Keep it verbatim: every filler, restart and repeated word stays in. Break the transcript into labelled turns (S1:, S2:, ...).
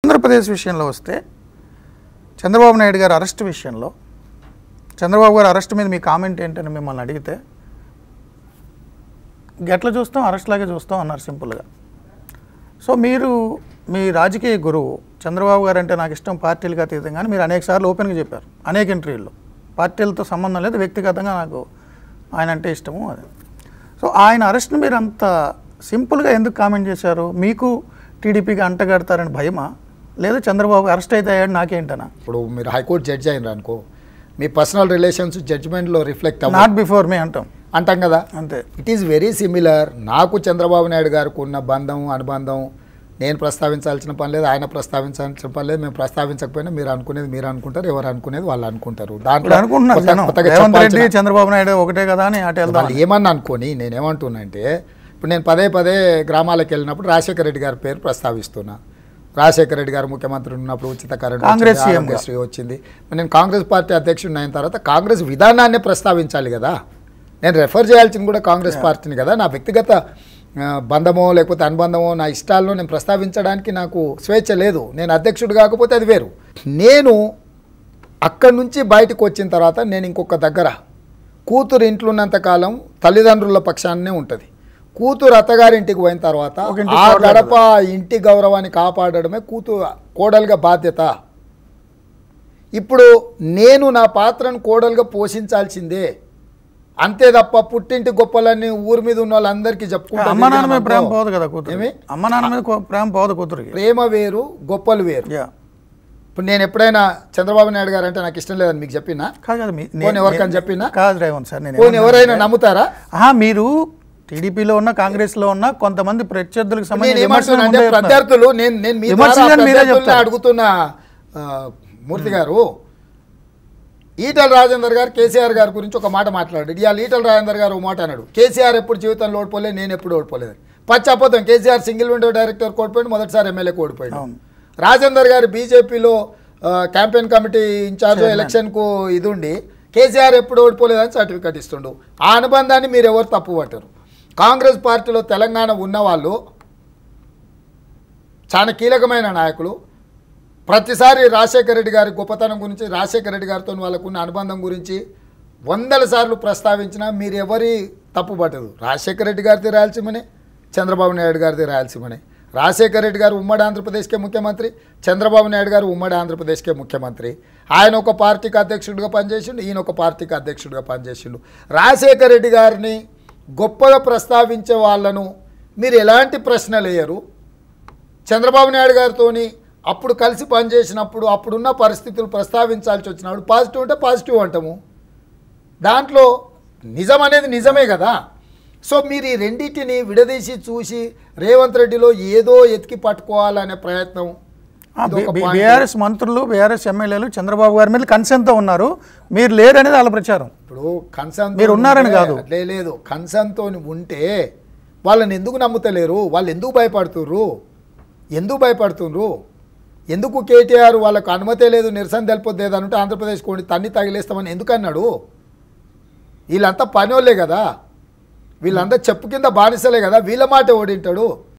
S1: ఆంధ్రప్రదేశ్ విషయంలో వస్తే చంద్రబాబు నాయుడు గారి అరెస్ట్ విషయంలో చంద్రబాబు గారి అరెస్ట్ మీద మీ కామెంట్ ఏంటని మిమ్మల్ని అడిగితే గెట్ల చూస్తాం అరెస్ట్ లాగే చూస్తాం అన్నారు సింపుల్గా. సో మీరు మీ రాజకీయ గురువు చంద్రబాబు గారు అంటే నాకు ఇష్టం పార్టీలకు అతీతంగానే మీరు అనేక సార్లు ఓపెన్గా చెప్పారు అనేక ఇంటర్వ్యూల్లో. పార్టీలతో సంబంధం లేదు, వ్యక్తిగతంగా నాకు ఆయన అంటే ఇష్టము అది. సో ఆయన అరెస్ట్ని మీరు అంత సింపుల్గా ఎందుకు కామెంట్ చేశారు? మీకు టీడీపీకి అంటగడతారని భయమా, లేదా చంద్రబాబు అరెస్ట్ అయితే అయ్యాడు నాకేంటనా?
S2: ఇప్పుడు మీరు హైకోర్టు జడ్జి అయినారు అనుకో, మీ పర్సనల్ రిలేషన్స్ జడ్జిమెంట్లో రిఫ్లెక్ట్ అవ్వ
S1: నాట్ బిఫోర్ మీ అంటాం
S2: అంటాం కదా,
S1: అంతే.
S2: It is very similar. నాకు చంద్రబాబు నాయుడు గారికి ఉన్న బంధం అనుబంధం నేను ప్రస్తావించాల్సిన పని లేదు, ఆయన ప్రస్తావించాల్సిన పని లేదు. మేము ప్రస్తావించకపోయినా మీరు అనుకునేది మీరు అనుకుంటారు, ఎవరు అనుకునేది వాళ్ళు అనుకుంటారు. దాంట్లో
S1: అనుకుంటున్నారు చంద్రబాబు నాయుడు ఒకటే కదా అని అటు
S2: వాళ్ళు ఏమన్నా అనుకోని. నేనేమంటున్నా అంటే ఇప్పుడు నేను పదే పదే గ్రామాలకు వెళ్ళినప్పుడు రాజశేఖర రెడ్డి గారి పేరు ప్రస్తావిస్తున్నా. రాజశేఖర రెడ్డి గారు ముఖ్యమంత్రి ఉన్నప్పుడు ఉచిత కరెంట్
S1: కాంగ్రెస్
S2: వచ్చింది. నేను కాంగ్రెస్ పార్టీ అధ్యక్షుడిని అయిన తర్వాత కాంగ్రెస్ విధానాన్ని ప్రస్తావించాలి కదా. నేను రెఫర్ చేయాల్సింది కూడా కాంగ్రెస్ పార్టీని కదా. నా వ్యక్తిగత బంధమో లేకపోతే అనుబంధమో నా ఇష్టాల్లో నేను ప్రస్తావించడానికి నాకు స్వేచ్ఛ లేదు. నేను అధ్యక్షుడు కాకపోతే అది వేరు. నేను అక్కడి నుంచి బయటకు వచ్చిన తర్వాత నేను ఇంకొక దగ్గర కూతురు ఇంట్లో ఉన్నంతకాలం తల్లిదండ్రుల పక్షాన్నే ఉంటుంది. కూతురు అత్తగారింటికి పోయిన తర్వాత ఆ గడప ఇంటి గౌరవాన్ని కాపాడడమే కూతురు కోడలుగా బాధ్యత. ఇప్పుడు నేను నా పాత్రను కోడలుగా పోషించాల్సిందే, అంతే తప్ప పుట్టింటి గొప్పలన్నీ ఊరి మీద ఉన్న వాళ్ళందరికీ చెప్పుకుంటారు.
S1: అమ్మ నాన్న మీద ప్రేమ పోదు కదా కూతురు, అమ్మ నాన్న మీద ప్రేమ పోదు కూతురికి.
S2: ప్రేమ వేరు, గొప్పలు వేరు. ఇప్పుడు నేను ఎప్పుడైనా చంద్రబాబు నాయుడు గారు అంటే నాకు ఇష్టం లేదని మీకు చెప్పినా ఎవరికైనా చెప్పినా
S1: కాదు రేవంత్ సార్, నేను
S2: ఎవరైనా నమ్ముతారా?
S1: మీరు టీడీపీలో ఉన్న కాంగ్రెస్లో ఉన్న కొంతమంది ప్రత్యర్థులకు
S2: సంబంధించి ప్రత్యర్థులు నేను అడుగుతున్న మూర్తి గారు, ఈటల రాజేందర్ గారు కేసీఆర్ గారి గురించి ఒక మాట మాట్లాడాడు. ఇవాళ ఈటల రాజేందర్ గారు ఒక మాట అన్నాడు, కేసీఆర్ ఎప్పుడు జీవితంలో ఓడిపోలేదు, నేను ఎప్పుడు ఓడిపోలేదు. పచ్చపోతాం. కేసీఆర్ సింగిల్ విండో డైరెక్టర్ ఓడిపోయాడు, మొదటిసారి ఎమ్మెల్యేకి ఓడిపోయాడు. రాజేందర్ గారు బీజేపీలో క్యాంపెయిన్ కమిటీ ఇన్ఛార్జ్ ఎలక్షన్కు ఇది ఉండి కేసీఆర్ ఎప్పుడు ఓడిపోలేదని సర్టిఫికెట్ ఇస్తుండు. ఆ అనుబంధాన్ని మీరు ఎవరు తప్పు పట్టారు? కాంగ్రెస్ పార్టీలో తెలంగాణ ఉన్నవాళ్ళు చాలా కీలకమైన నాయకులు. ప్రతిసారి రాజశేఖర రెడ్డి గారి గొప్పతనం గురించి, రాజశేఖర రెడ్డి గారితో వాళ్ళకున్న అనుబంధం గురించి వందల సార్లు ప్రస్తావించినా మీరు ఎవరి తప్పు పట్టదు. రాజశేఖర రెడ్డి గారిది రాయలసీమనే, చంద్రబాబు నాయుడు గారిది రాయలసీమనే. రాజశేఖర రెడ్డి గారు ఉమ్మడి ఆంధ్రప్రదేశ్కే ముఖ్యమంత్రి, చంద్రబాబు నాయుడు గారు ఉమ్మడి ఆంధ్రప్రదేశ్కే ముఖ్యమంత్రి. ఆయన ఒక పార్టీకి అధ్యక్షుడిగా పనిచేసిండు, ఈయన ఒక పార్టీకి అధ్యక్షుడిగా పనిచేసిండు. రాజశేఖర రెడ్డి గారిని గొప్పగా ప్రస్తావించే వాళ్ళను మీరు ఎలాంటి ప్రశ్నలు వేయరు. చంద్రబాబు నాయుడు గారితో అప్పుడు కలిసి పనిచేసినప్పుడు అప్పుడున్న పరిస్థితులు ప్రస్తావించాల్సి వచ్చినప్పుడు పాజిటివ్ అంటే పాజిటివ్ అంటాము, దాంట్లో నిజం అనేది నిజమే కదా. సో మీరు ఈ రెండింటిని విడదీసి చూసి రేవంత్ రెడ్డిలో ఏదో ఎతికి పట్టుకోవాలనే ప్రయత్నం.
S1: బీఆర్ఎస్ మంత్రులు, బీఆర్ఎస్ ఎమ్మెల్యేలు చంద్రబాబు గారి మీద కన్సర్న్తో ఉన్నారు, మీరు లేరనేది వాళ్ళ ప్రచారం.
S2: ఇప్పుడు కన్సర్న్
S1: మీరు ఉన్నారని కాదు,
S2: లేదు, కన్సర్న్తో ఉంటే వాళ్ళని ఎందుకు నమ్ముతలేరు? వాళ్ళు ఎందుకు భయపడుతుర్రు? ఎందుకు భయపడుతుర్రు? ఎందుకు కేటీఆర్ వాళ్ళకు అనుమతే లేదు, నిరసన తెలిపొద్దు ఏదంటే ఆంధ్రప్రదేశ్ కొన్ని తన్ని తగిలేస్తామని ఎందుకు అన్నాడు? వీళ్ళంతా పని వాళ్ళే కదా, వీళ్ళంతా చెప్పు కింద బానిసలే కదా, వీళ్ళ మాట ఓడింటాడు.